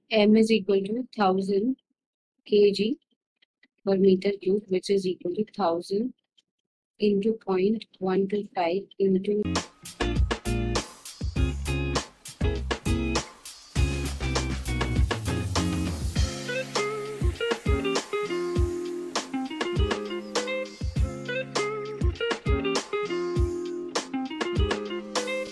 m is equal to 1000 kg per meter cube, which is equal to 1000 into 0.125 into